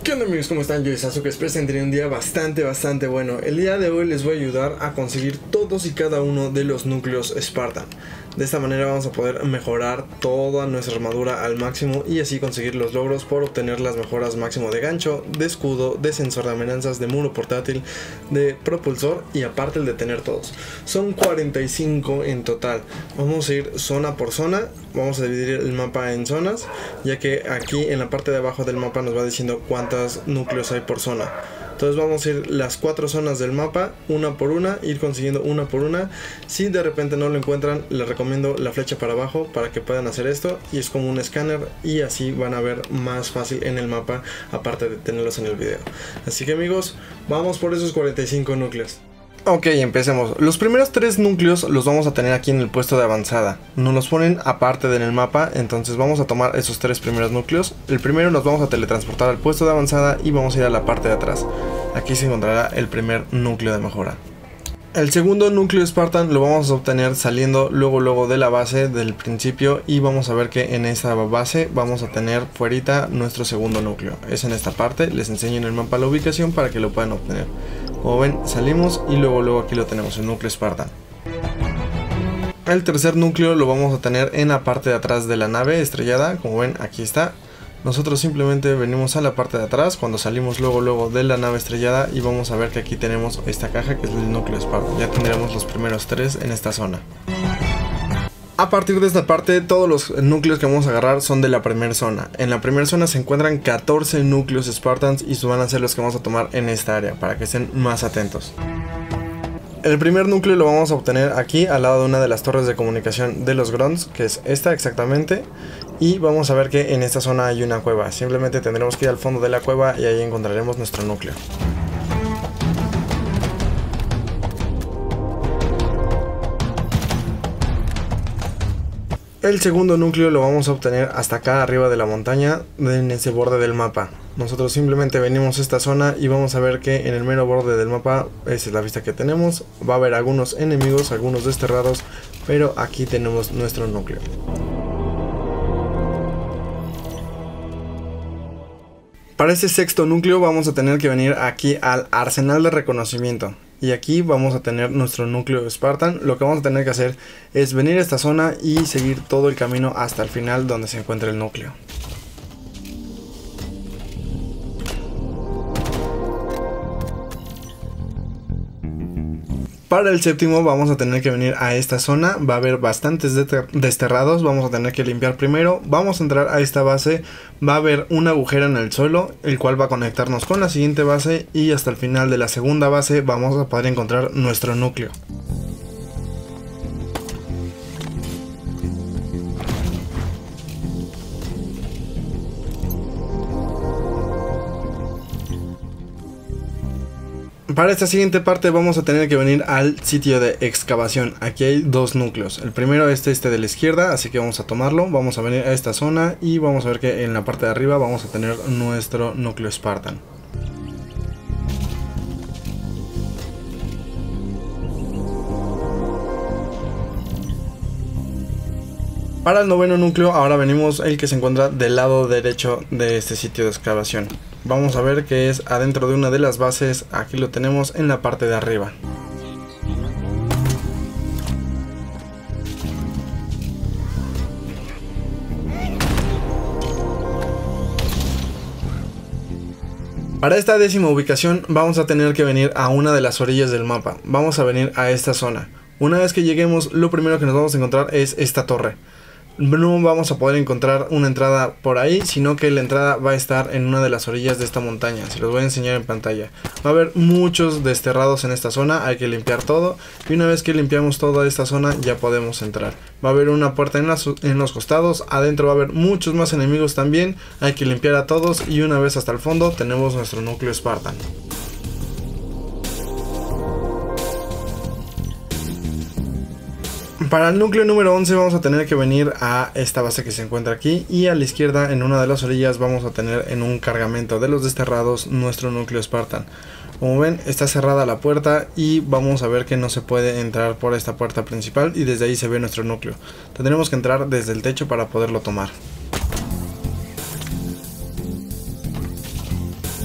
¿Qué onda amigos? ¿Cómo están? Yo soy Sasuke, espero que teniendo un día bastante bueno. El día de hoy les voy a ayudar a conseguir todos y cada uno de los núcleos Spartan. De esta manera vamos a poder mejorar toda nuestra armadura al máximo y así conseguir los logros por obtener las mejoras máximo de gancho, de escudo, de sensor de amenazas, de muro portátil, de propulsor y aparte el de tener todos. Son 45 en total. Vamos a ir zona por zona, vamos a dividir el mapa en zonas, ya que aquí en la parte de abajo del mapa nos va diciendo cuántos núcleos hay por zona. Entonces vamos a ir las 4 zonas del mapa, una por una, ir consiguiendo una por una. Si de repente no lo encuentran, les recomiendo la flecha para abajo para que puedan hacer esto. Y es como un escáner y así van a ver más fácil en el mapa, aparte de tenerlos en el video. Así que amigos, vamos por esos 45 núcleos. Ok, empecemos. Los primeros 3 núcleos los vamos a tener aquí en el puesto de avanzada. Nos los ponen aparte en el mapa, entonces vamos a tomar esos 3 primeros núcleos. El primero nos vamos a teletransportar al puesto de avanzada y vamos a ir a la parte de atrás. Aquí se encontrará el primer núcleo de mejora. El segundo núcleo Spartan lo vamos a obtener saliendo luego de la base del principio y vamos a ver que en esta base vamos a tener fuerita nuestro segundo núcleo. Es en esta parte, les enseño en el mapa la ubicación para que lo puedan obtener. Como ven, salimos y luego aquí lo tenemos, el núcleo Spartan. El tercer núcleo lo vamos a tener en la parte de atrás de la nave estrellada, como ven aquí está. Nosotros simplemente venimos a la parte de atrás cuando salimos luego de la nave estrellada y vamos a ver que aquí tenemos esta caja que es el núcleo Spartan. Ya tendremos los primeros 3 en esta zona. A partir de esta parte todos los núcleos que vamos a agarrar son de la primera zona. En la primera zona se encuentran 14 núcleos Spartans y van a ser los que vamos a tomar en esta área para que estén más atentos. El primer núcleo lo vamos a obtener aquí al lado de una de las torres de comunicación de los Grunts, que es esta exactamente. Y vamos a ver que en esta zona hay una cueva. Simplemente tendremos que ir al fondo de la cueva y ahí encontraremos nuestro núcleo. El segundo núcleo lo vamos a obtener hasta acá arriba de la montaña, en ese borde del mapa. Nosotros simplemente venimos a esta zona y vamos a ver que en el mero borde del mapa, esa es la vista que tenemos. Va a haber algunos enemigos, algunos desterrados, pero aquí tenemos nuestro núcleo. Para este sexto núcleo vamos a tener que venir aquí al arsenal de reconocimiento. Y aquí vamos a tener nuestro núcleo Spartan. Lo que vamos a tener que hacer es venir a esta zona y seguir todo el camino hasta el final donde se encuentra el núcleo. Para el séptimo vamos a tener que venir a esta zona, va a haber bastantes desterrados, vamos a tener que limpiar primero, vamos a entrar a esta base, va a haber un agujero en el suelo, el cual va a conectarnos con la siguiente base y hasta el final de la segunda base vamos a poder encontrar nuestro núcleo. Para esta siguiente parte vamos a tener que venir al sitio de excavación. Aquí hay 2 núcleos. El primero es este de la izquierda, así que vamos a tomarlo. Vamos a venir a esta zona y vamos a ver que en la parte de arriba vamos a tener nuestro núcleo Spartan. Para el noveno núcleo ahora venimos el que se encuentra del lado derecho de este sitio de excavación. Vamos a ver que es adentro de una de las bases, aquí lo tenemos en la parte de arriba. Para esta décima ubicación vamos a tener que venir a una de las orillas del mapa. Vamos a venir a esta zona. Una vez que lleguemos, lo primero que nos vamos a encontrar es esta torre. No vamos a poder encontrar una entrada por ahí, sino que la entrada va a estar en una de las orillas de esta montaña. Se los voy a enseñar en pantalla. Va a haber muchos desterrados en esta zona, hay que limpiar todo. Y una vez que limpiamos toda esta zona ya podemos entrar. Va a haber una puerta en los costados, adentro va a haber muchos más enemigos también. Hay que limpiar a todos y una vez hasta el fondo tenemos nuestro núcleo Spartan. Para el núcleo número 11 vamos a tener que venir a esta base que se encuentra aquí y a la izquierda en una de las orillas vamos a tener en un cargamento de los desterrados nuestro núcleo Spartan. Como ven, está cerrada la puerta y vamos a ver que no se puede entrar por esta puerta principal y desde ahí se ve nuestro núcleo. Tendremos que entrar desde el techo para poderlo tomar.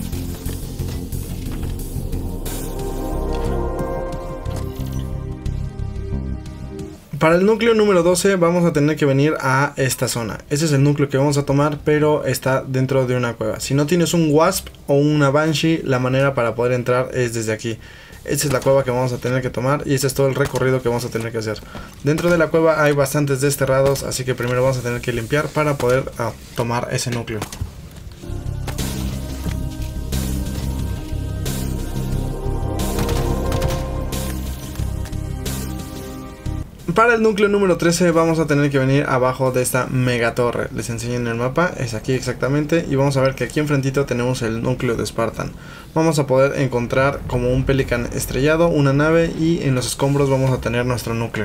Para el núcleo número 12 vamos a tener que venir a esta zona. Ese es el núcleo que vamos a tomar, pero está dentro de una cueva. Si no tienes un Wasp o una Banshee, la manera para poder entrar es desde aquí. Esta es la cueva que vamos a tener que tomar y este es todo el recorrido que vamos a tener que hacer. Dentro de la cueva hay bastantes desterrados, así que primero vamos a tener que limpiar para poder tomar ese núcleo. Para el núcleo número 13 vamos a tener que venir abajo de esta mega torre. Les enseño en el mapa, es aquí exactamente. Y vamos a ver que aquí enfrentito tenemos el núcleo de Spartan. Vamos a poder encontrar como un Pelican estrellado, una nave, y en los escombros vamos a tener nuestro núcleo.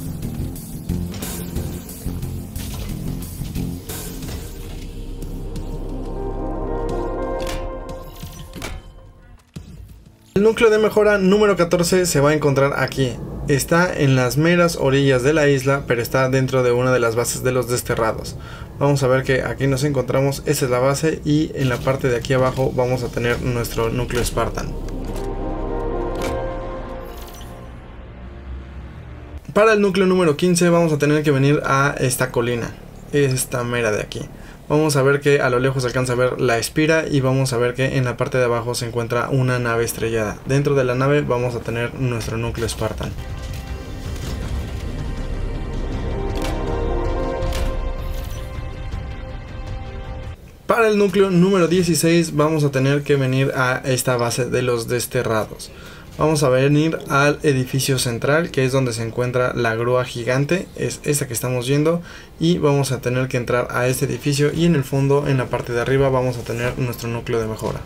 El núcleo de mejora número 14 se va a encontrar aquí. Está en las meras orillas de la isla, pero está dentro de una de las bases de los desterrados. Vamos a ver que aquí nos encontramos, esa es la base, y en la parte de aquí abajo vamos a tener nuestro núcleo Spartan. Para el núcleo número 15 vamos a tener que venir a esta colina, esta mera de aquí. Vamos a ver que a lo lejos se alcanza a ver la espira y vamos a ver que en la parte de abajo se encuentra una nave estrellada. Dentro de la nave vamos a tener nuestro núcleo Spartan. Para el núcleo número 16 vamos a tener que venir a esta base de los desterrados. Vamos a venir al edificio central, que es donde se encuentra la grúa gigante, es esta que estamos viendo, y vamos a tener que entrar a este edificio y en el fondo, en la parte de arriba, vamos a tener nuestro núcleo de mejora.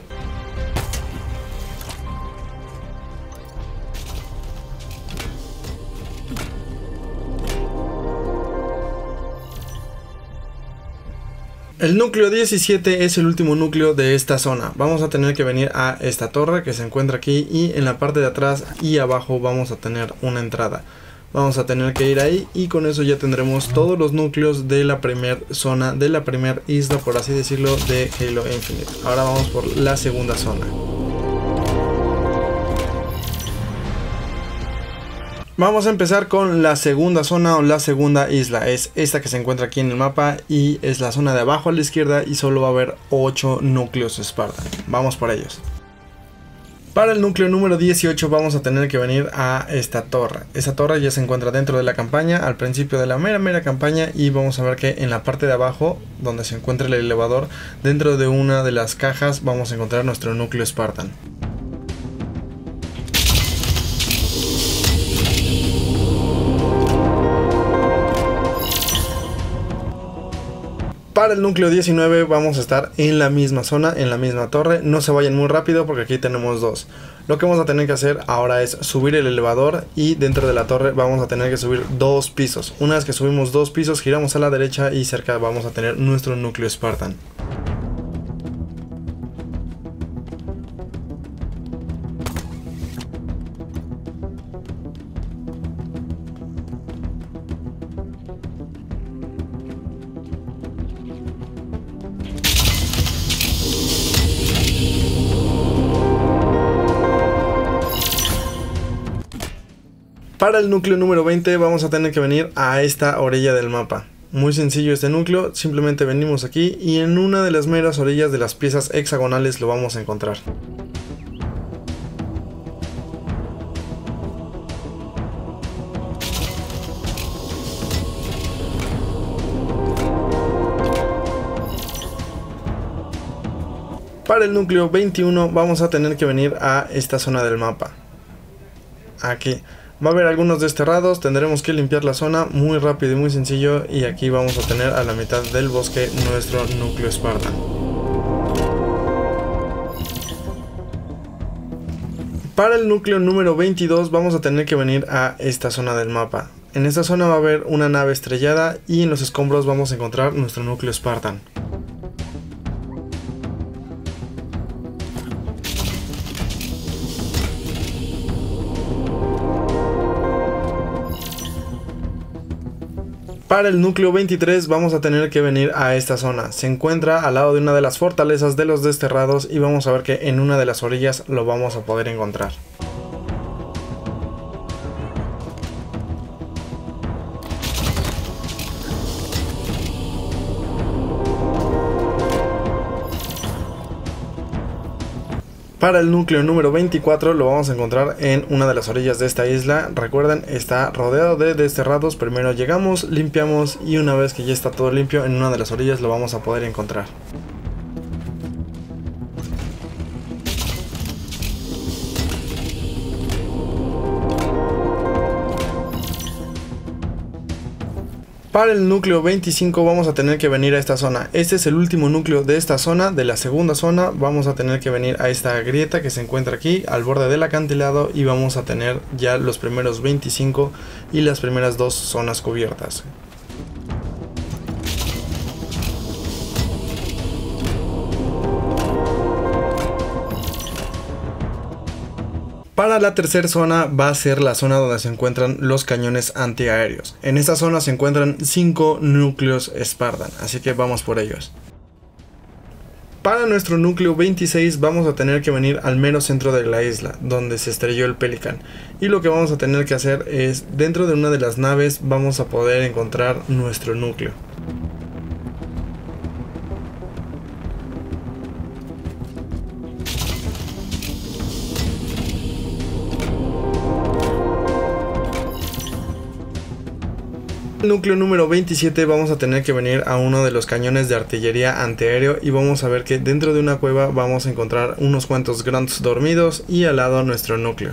El núcleo 17 es el último núcleo de esta zona. Vamos a tener que venir a esta torre que se encuentra aquí y en la parte de atrás y abajo vamos a tener una entrada. Vamos a tener que ir ahí y con eso ya tendremos todos los núcleos de la primera zona, de la primera isla, por así decirlo, de Halo Infinite. Ahora vamos por la segunda zona. Vamos a empezar con la segunda zona o la segunda isla. Es esta que se encuentra aquí en el mapa y es la zona de abajo a la izquierda y solo va a haber 8 núcleos Spartan. Vamos por ellos. Para el núcleo número 18 vamos a tener que venir a esta torre. Esta torre ya se encuentra dentro de la campaña, al principio de la mera campaña, y vamos a ver que en la parte de abajo, donde se encuentra el elevador, dentro de una de las cajas vamos a encontrar nuestro núcleo Spartan. Para el núcleo 19 vamos a estar en la misma zona, en la misma torre. No se vayan muy rápido porque aquí tenemos dos. Lo que vamos a tener que hacer ahora es subir el elevador y dentro de la torre vamos a tener que subir 2 pisos. Una vez que subimos 2 pisos giramos a la derecha y cerca vamos a tener nuestro núcleo Spartan. Para el núcleo número 20 vamos a tener que venir a esta orilla del mapa. Muy sencillo este núcleo, simplemente venimos aquí y en una de las meras orillas de las piezas hexagonales lo vamos a encontrar. Para el núcleo 21 vamos a tener que venir a esta zona del mapa. Aquí. Va a haber algunos desterrados, tendremos que limpiar la zona muy rápido y muy sencillo y aquí vamos a tener a la mitad del bosque nuestro núcleo Spartan. Para el núcleo número 22 vamos a tener que venir a esta zona del mapa. En esta zona va a haber una nave estrellada y en los escombros vamos a encontrar nuestro núcleo Spartan. Para el núcleo 23 vamos a tener que venir a esta zona. Se encuentra al lado de una de las fortalezas de los desterrados y vamos a ver que en una de las orillas lo vamos a poder encontrar. Para el núcleo número 24 lo vamos a encontrar en una de las orillas de esta isla. Recuerden, está rodeado de desterrados. Primero llegamos, limpiamos y una vez que ya está todo limpio, en una de las orillas lo vamos a poder encontrar. Para el núcleo 25 vamos a tener que venir a esta zona. Este es el último núcleo de esta zona. De la segunda zona vamos a tener que venir a esta grieta que se encuentra aquí al borde del acantilado y vamos a tener ya los primeros 25 y las primeras dos zonas cubiertas. Para la tercera zona va a ser la zona donde se encuentran los cañones antiaéreos. En esta zona se encuentran 5 núcleos Spartan, así que vamos por ellos. Para nuestro núcleo 26 vamos a tener que venir al mero centro de la isla, donde se estrelló el Pelican. Y lo que vamos a tener que hacer es, dentro de una de las naves vamos a poder encontrar nuestro núcleo. El núcleo número 27 vamos a tener que venir a uno de los cañones de artillería antiaéreo y vamos a ver que dentro de una cueva vamos a encontrar unos cuantos grunts dormidos y al lado nuestro núcleo.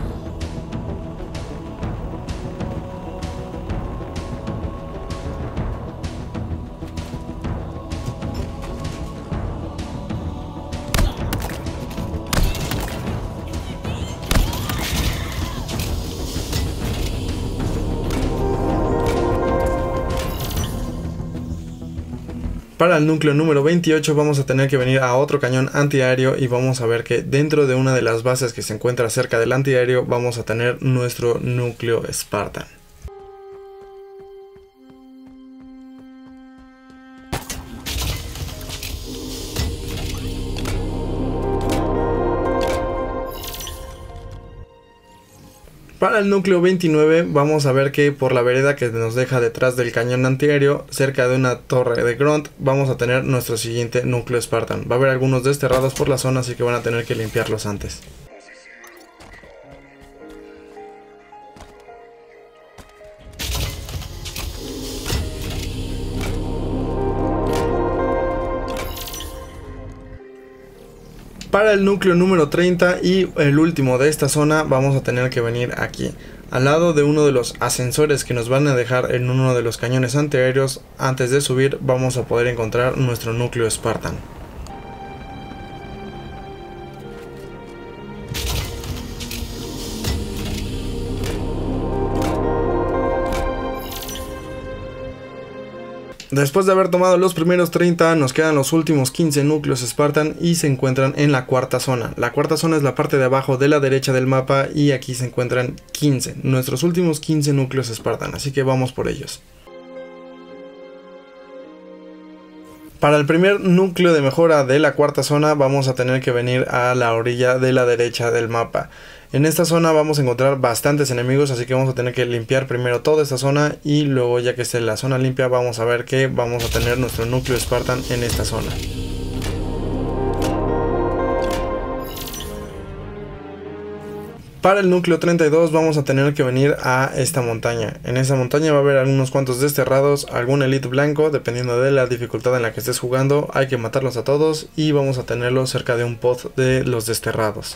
Para el núcleo número 28 vamos a tener que venir a otro cañón antiaéreo y vamos a ver que dentro de una de las bases que se encuentra cerca del antiaéreo vamos a tener nuestro núcleo Spartan. Para el núcleo 29 vamos a ver que por la vereda que nos deja detrás del cañón antiaéreo, cerca de una torre de grunt, vamos a tener nuestro siguiente núcleo Spartan. Va a haber algunos desterrados por la zona, así que van a tener que limpiarlos antes. Para el núcleo número 30 y el último de esta zona vamos a tener que venir aquí, al lado de uno de los ascensores que nos van a dejar en uno de los cañones antiaéreos. Antes de subir vamos a poder encontrar nuestro núcleo Spartan. Después de haber tomado los primeros 30, nos quedan los últimos 15 núcleos Spartan y se encuentran en la cuarta zona. La cuarta zona es la parte de abajo de la derecha del mapa y aquí se encuentran 15, nuestros últimos 15 núcleos Spartan, así que vamos por ellos. Para el primer núcleo de mejora de la cuarta zona vamos a tener que venir a la orilla de la derecha del mapa. En esta zona vamos a encontrar bastantes enemigos, así que vamos a tener que limpiar primero toda esta zona y luego, ya que esté la zona limpia, vamos a ver que vamos a tener nuestro núcleo Spartan en esta zona. Para el núcleo 32 vamos a tener que venir a esta montaña. En esta montaña va a haber algunos cuantos desterrados, algún elite blanco, dependiendo de la dificultad en la que estés jugando. Hay que matarlos a todos y vamos a tenerlos cerca de un pod de los desterrados.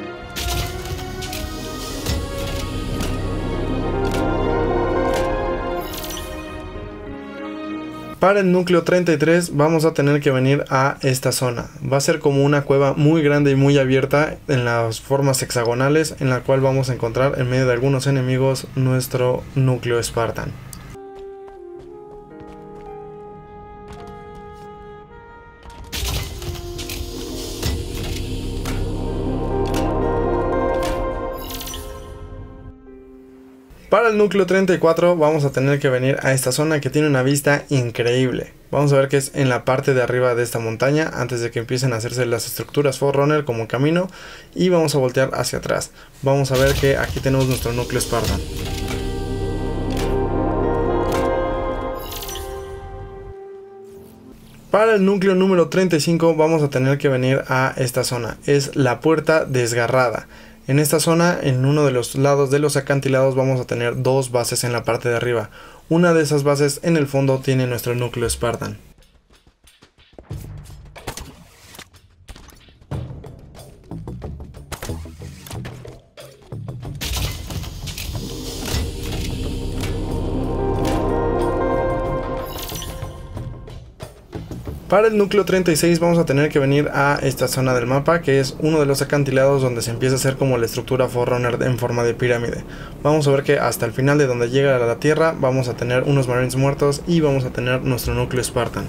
Para el núcleo 33 vamos a tener que venir a esta zona. Va a ser como una cueva muy grande y muy abierta en las formas hexagonales, en la cual vamos a encontrar en medio de algunos enemigos nuestro núcleo Spartan. Para el núcleo 34 vamos a tener que venir a esta zona que tiene una vista increíble. Vamos a ver que es en la parte de arriba de esta montaña, antes de que empiecen a hacerse las estructuras Forerunner como camino, y vamos a voltear hacia atrás. Vamos a ver que aquí tenemos nuestro núcleo Spartan. Para el núcleo número 35 vamos a tener que venir a esta zona, es la puerta desgarrada. En esta zona, en uno de los lados de los acantilados, vamos a tener dos bases en la parte de arriba. Una de esas bases en el fondo tiene nuestro núcleo Spartan. Para el núcleo 36 vamos a tener que venir a esta zona del mapa, que es uno de los acantilados donde se empieza a hacer como la estructura Forerunner en forma de pirámide. Vamos a ver que hasta el final de donde llega a la tierra vamos a tener unos marines muertos y vamos a tener nuestro núcleo Spartan.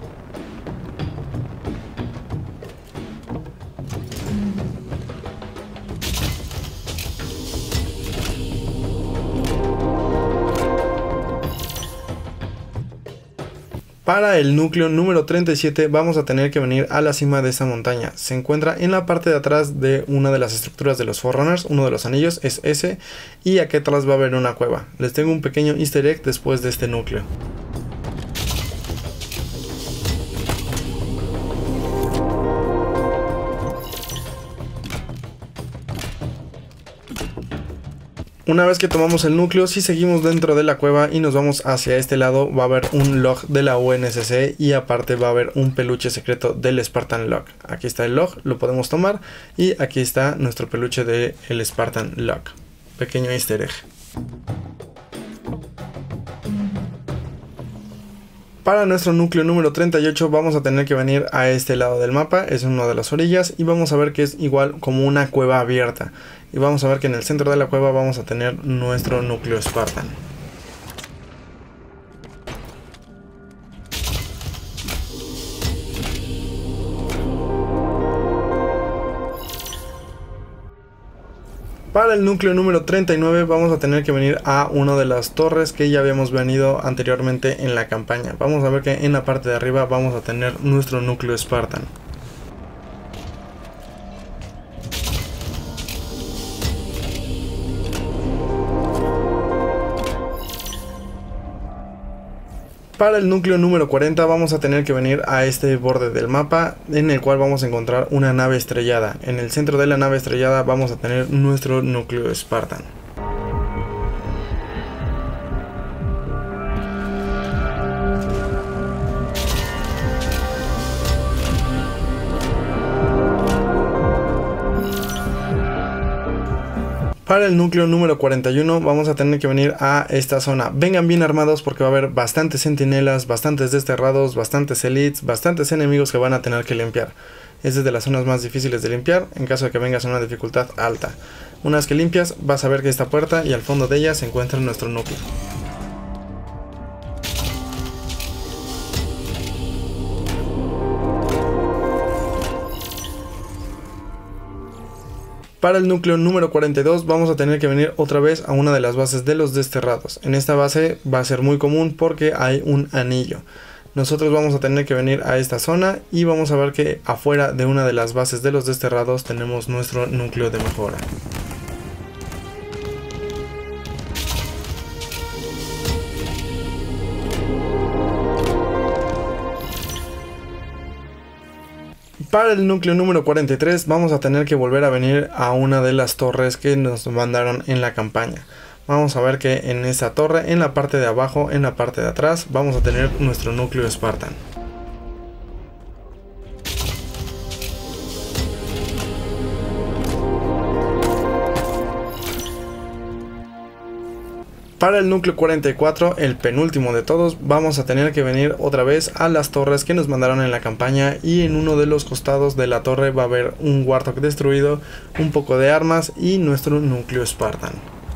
Para el núcleo número 37 vamos a tener que venir a la cima de esta montaña. Se encuentra en la parte de atrás de una de las estructuras de los Forerunners, uno de los anillos es ese, y aquí atrás va a haber una cueva. Les tengo un pequeño easter egg después de este núcleo. Una vez que tomamos el núcleo, si seguimos dentro de la cueva y nos vamos hacia este lado, va a haber un log de la UNSC y aparte va a haber un peluche secreto del Spartan Log. Aquí está el log, lo podemos tomar y aquí está nuestro peluche del Spartan Log. Pequeño easter egg. Para nuestro núcleo número 38 vamos a tener que venir a este lado del mapa, es una de las orillas y vamos a ver que es igual como una cueva abierta. Y vamos a ver que en el centro de la cueva vamos a tener nuestro núcleo Spartan. Para el núcleo número 39 vamos a tener que venir a una de las torres que ya habíamos venido anteriormente en la campaña. Vamos a ver que en la parte de arriba vamos a tener nuestro núcleo Spartan. Para el núcleo número 40 vamos a tener que venir a este borde del mapa en el cual vamos a encontrar una nave estrellada. En el centro de la nave estrellada vamos a tener nuestro núcleo Spartan. Para el núcleo número 41 vamos a tener que venir a esta zona. Vengan bien armados porque va a haber bastantes centinelas, bastantes desterrados, bastantes elites, bastantes enemigos que van a tener que limpiar. Es de las zonas más difíciles de limpiar en caso de que vengas a una dificultad alta. Una vez que limpias vas a ver que esta puerta y al fondo de ella se encuentra nuestro núcleo. Para el núcleo número 42 vamos a tener que venir otra vez a una de las bases de los desterrados. En esta base va a ser muy común porque hay un anillo. Nosotros vamos a tener que venir a esta zona y vamos a ver que afuera de una de las bases de los desterrados tenemos nuestro núcleo de mejora. Para el núcleo número 43 vamos a tener que volver a venir a una de las torres que nos mandaron en la campaña. Vamos a ver que en esa torre, en la parte de abajo, en la parte de atrás, vamos a tener nuestro núcleo Spartan. Para el núcleo 44, el penúltimo de todos, vamos a tener que venir otra vez a las torres que nos mandaron en la campaña y en uno de los costados de la torre va a haber un Warthog destruido, un poco de armas y nuestro núcleo Spartan.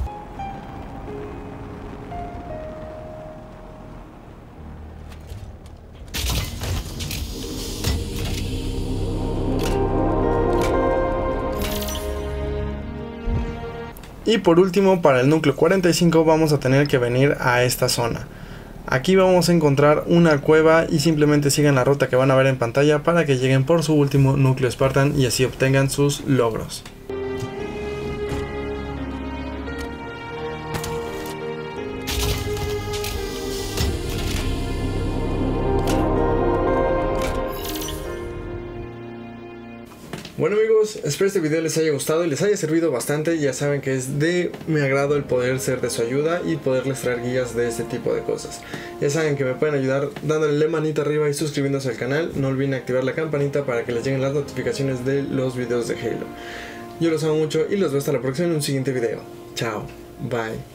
Y por último, para el núcleo 45 vamos a tener que venir a esta zona. Aquí vamos a encontrar una cueva y simplemente sigan la ruta que van a ver en pantalla para que lleguen por su último núcleo Spartan y así obtengan sus logros. Bueno amigos, espero este video les haya gustado y les haya servido bastante. Ya saben que es de mi agrado el poder ser de su ayuda y poderles traer guías de este tipo de cosas. Ya saben que me pueden ayudar dándole manita arriba y suscribiéndose al canal. No olviden activar la campanita para que les lleguen las notificaciones de los videos de Halo. Yo los amo mucho y los veo hasta la próxima en un siguiente video. Chao, bye.